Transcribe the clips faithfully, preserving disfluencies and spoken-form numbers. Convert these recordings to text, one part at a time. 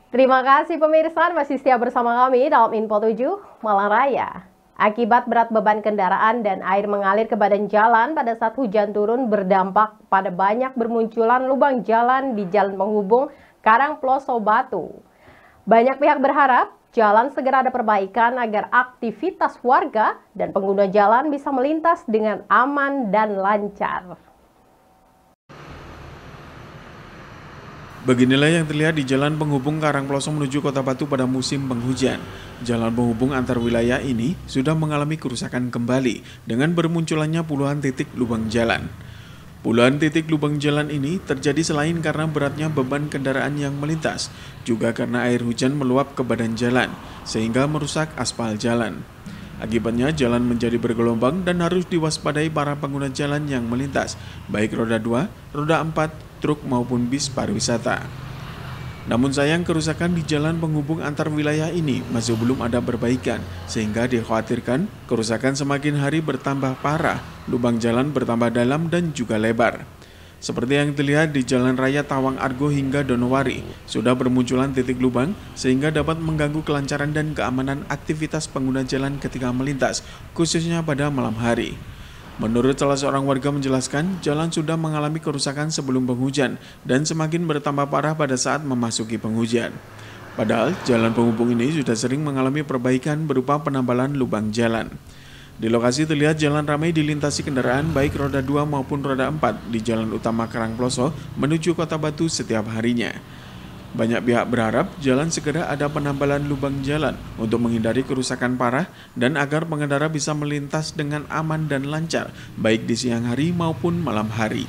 Terima kasih pemirsa masih setia bersama kami dalam Info tujuh Malang Raya. Akibat berat beban kendaraan dan air mengalir ke badan jalan pada saat hujan turun berdampak pada banyak bermunculan lubang jalan di jalan penghubung Karangploso Batu. Banyak pihak berharap jalan segera ada perbaikan agar aktivitas warga dan pengguna jalan bisa melintas dengan aman dan lancar. Beginilah yang terlihat di jalan penghubung Karangploso menuju Kota Batu pada musim penghujan. Jalan penghubung antar wilayah ini sudah mengalami kerusakan kembali dengan bermunculannya puluhan titik lubang jalan. Puluhan titik lubang jalan ini terjadi selain karena beratnya beban kendaraan yang melintas, juga karena air hujan meluap ke badan jalan, sehingga merusak aspal jalan. Akibatnya jalan menjadi bergelombang dan harus diwaspadai para pengguna jalan yang melintas, baik roda dua, roda empat, truk maupun bis pariwisata. Namun sayang kerusakan di jalan penghubung antar wilayah ini masih belum ada perbaikan, sehingga dikhawatirkan kerusakan semakin hari bertambah parah, lubang jalan bertambah dalam dan juga lebar. Seperti yang terlihat di Jalan Raya Tawang Argo hingga Donowari, sudah bermunculan titik lubang sehingga dapat mengganggu kelancaran dan keamanan aktivitas pengguna jalan ketika melintas, khususnya pada malam hari. Menurut salah seorang warga menjelaskan, jalan sudah mengalami kerusakan sebelum penghujan dan semakin bertambah parah pada saat memasuki penghujan. Padahal jalan penghubung ini sudah sering mengalami perbaikan berupa penambalan lubang jalan. Di lokasi terlihat jalan ramai dilintasi kendaraan baik roda dua maupun roda empat di jalan utama Karangploso menuju Kota Batu setiap harinya. Banyak pihak berharap jalan segera ada penambalan lubang jalan untuk menghindari kerusakan parah dan agar pengendara bisa melintas dengan aman dan lancar baik di siang hari maupun malam hari.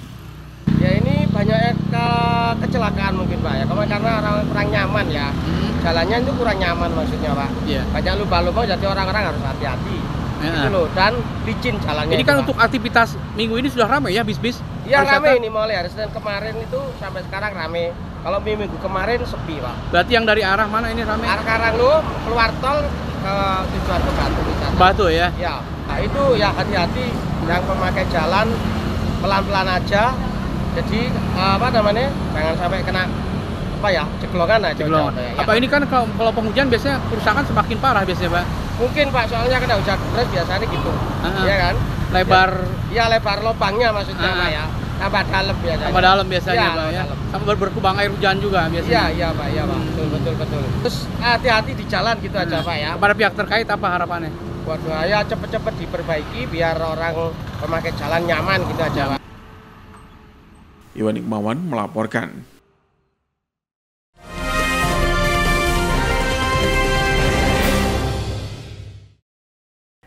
Ya ini banyak ke kecelakaan mungkin Pak ya, karena orang kurang nyaman ya. Jalannya itu kurang nyaman maksudnya Pak. Yeah. Banyak lubang-lubang jadi orang-orang harus hati-hati. Ya. Gitu loh, dan licin jalannya. Ini kan itu, untuk Pak. Aktivitas minggu ini sudah ramai ya bis-bis? Iya ramai ini mulai hari Senin kemarin itu sampai sekarang ramai. Kalau minggu kemarin sepi Pak. Berarti yang dari arah mana ini ramai? Arah Karanglo keluar tol ke tujuan ke Batu. Batu ya? Ya, nah itu ya hati-hati yang pemakai jalan pelan-pelan aja. Jadi apa namanya jangan sampai kena apa ya ceglongan aja. Ceglongan. Ya. Apa ini kan kalau, kalau penghujan biasanya kerusakan semakin parah biasanya Pak? Mungkin Pak, soalnya kena hujan deras biasanya gitu, uh-huh. ya kan? Lebar, ya, ya lebar lubangnya maksudnya uh-huh. Pak ya, tambah dalam biasanya. Tambah dalam biasanya ya, Pak ya, sama berkubang air hujan juga biasanya. Iya iya Pak, iya Pak, betul betul betul. Terus hati-hati di jalan gitu uh-huh. aja Pak ya. Kepada pihak terkait apa harapannya? Waduh, ya cepet-cepet diperbaiki biar orang pemakai jalan nyaman gitu aja Pak. Iwan Iqmawan melaporkan.